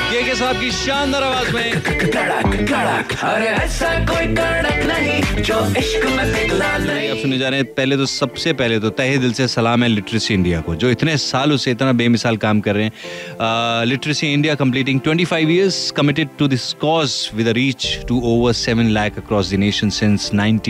के साहब की शानदार आवाज में। कड़क कड़क, अरे ऐसा कोई कड़क नहीं जो इश्क में पिघला नहीं। आप सुनने जा रहे हैं। पहले तो सबसे पहले तो तहे दिल से सलाम है लिटरेसी इंडिया को, जो इतने सालों से इतना बेमिसाल काम कर रहे हैं। Literacy India completing 25 years committed to this cause with a reach to over 7 lakh across the nation since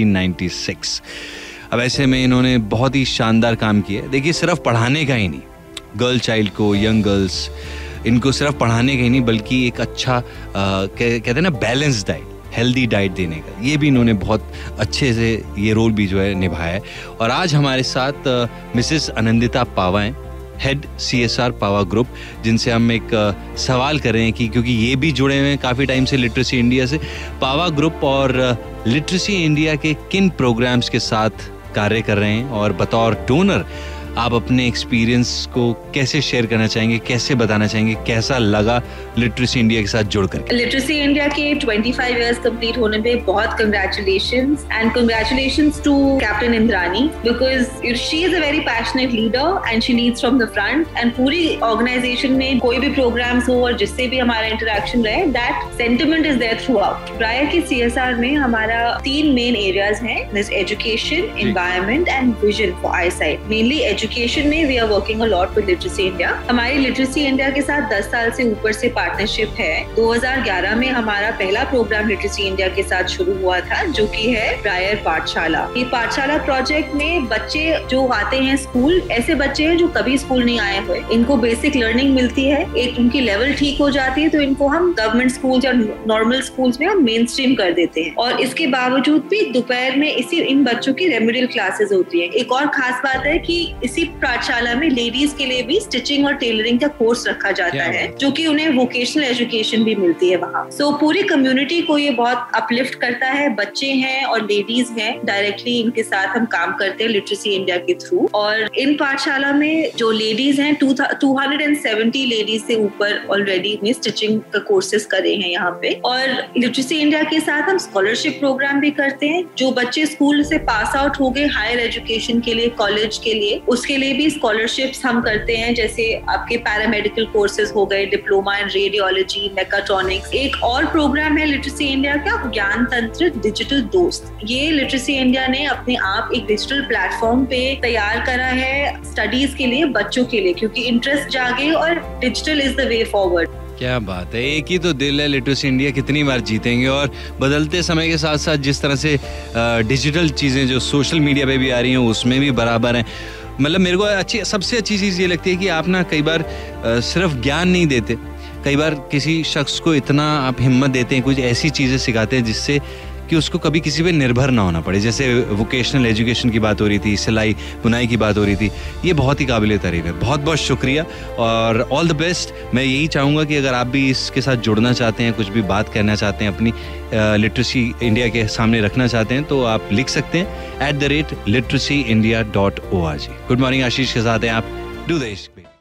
1996। अब ऐसे में इन्होंने बहुत ही शानदार काम किया है। देखिए, सिर्फ पढ़ाने का ही नहीं, गर्ल चाइल्ड को, यंग गर्ल्स, इनको सिर्फ पढ़ाने का ही नहीं बल्कि एक अच्छा कहते हैं ना बैलेंस डाइट, हेल्दी डाइट देने का, ये भी इन्होंने बहुत अच्छे से ये रोल भी जो है निभाया है। और आज हमारे साथ मिसेस आनंदिता पावा हैं, हेड CSR पावा ग्रुप, जिनसे हम एक सवाल कर रहे हैं कि क्योंकि ये भी जुड़े हुए हैं काफ़ी टाइम से लिटरेसी इंडिया से, पावा ग्रुप और लिटरेसी इंडिया के किन प्रोग्राम्स के साथ कार्य कर रहे हैं और बतौर डोनर आप अपने एक्सपीरियंस को कैसे शेयर करना चाहेंगे, कैसे बताना चाहेंगे, कैसा लगा लिटरेसी इंडिया के साथ जुड़कर? लिटरेसी इंडिया के 25 years कंप्लीट होने पे बहुत congratulations and congratulations to captain Indrani, because she is a very passionate leader and she leads from the front. And पूरी ऑर्गेनाइजेशन में कोई भी प्रोग्राम्स हो और जिससे भी हमारा इंटरेक्शन रहे, that sentiment is there throughout. Prior की CSR में हमारा 3 मेन एरियाज हैं, this education, environment and vision for eyesight. Mainly education में we are working a lot with Literacy India. हमारी लिटरेसी इंडिया के साथ 10 साल से ऊपर से पार्टनरशिप है। 2011 में हमारा पहला प्रोग्राम लिटरेसी इंडिया के साथ शुरू हुआ था, जो कि है प्रायर पाठशाला। ये पाठशाला प्रोजेक्ट में बच्चे जो आते हैं स्कूल, ऐसे बच्चे हैं जो कभी स्कूल नहीं आए हुए, इनको बेसिक लर्निंग मिलती है, एक उनकी लेवल ठीक हो जाती है, तो इनको हम गवर्नमेंट स्कूल या नॉर्मल स्कूल्स में हम मेन स्ट्रीम कर देते हैं। और इसके बावजूद भी दोपहर में इन बच्चों की रेमेडियल क्लासेस होती है। एक और खास बात है कि इसी पाठशाला में लेडीज के लिए भी स्टिचिंग और टेलरिंग का कोर्स रखा जाता है, जो कि उन्हें वोकेशनल एजुकेशन भी मिलती है वहाँ। सो पूरी कम्युनिटी को ये बहुत अपलिफ्ट करता है। बच्चे हैं और लेडीज हैं, डायरेक्टली इनके साथ हम काम करते हैं लिटरेसी इंडिया के थ्रू। और इन पाठशाला में जो लेडीज हैं, 270 लेडीज से ऊपर ऑलरेडी में स्टिचिंग का कोर्सेज करे हैं यहाँ पे। और लिटरेसी इंडिया के साथ हम स्कॉलरशिप प्रोग्राम भी करते हैं। जो बच्चे स्कूल से पास आउट हो गए हायर एजुकेशन के लिए, कॉलेज के लिए, उसके लिए भी स्कॉलरशिप्स हम करते हैं। जैसे आपके पैरामेडिकल कोर्सेज हो गए, डिप्लोमा इन रेडियोलॉजी, मेकाट्रॉनिक्स। एक और प्रोग्राम है लिटरेसी इंडिया का, ज्ञान तंत्र डिजिटल दोस्त। ये लिटरेसी इंडिया ने अपने आप एक डिजिटल प्लेटफॉर्म पे तैयार करा है स्टडीज के लिए, बच्चों के लिए, क्योंकि इंटरेस्ट जागे और digital is the way forward. क्या बात है, एक ही तो दिल है लिटरेसी इंडिया, कितनी बार जीतेंगे। और बदलते समय के साथ साथ जिस तरह से डिजिटल चीज़ें जो सोशल मीडिया पे भी आ रही हैं, उसमें भी बराबर हैं। मतलब मेरे को सबसे अच्छी चीज़ ये लगती है कि आप ना कई बार सिर्फ ज्ञान नहीं देते, कई बार किसी शख्स को इतना आप हिम्मत देते हैं, कुछ ऐसी चीज़ें सिखाते हैं जिससे कि उसको कभी किसी पे निर्भर ना होना पड़े। जैसे वोकेशनल एजुकेशन की बात हो रही थी, सिलाई बुनाई की बात हो रही थी, ये बहुत ही काबिल तारीफ है। बहुत बहुत शुक्रिया और ऑल द बेस्ट। मैं यही चाहूँगा कि अगर आप भी इसके साथ जुड़ना चाहते हैं, कुछ भी बात करना चाहते हैं, अपनी लिटरेसी इंडिया के सामने रखना चाहते हैं, तो आप लिख सकते हैं @literacyindia.org। गुड मॉर्निंग आशीष के साथ हैं आप। डू द इश्क।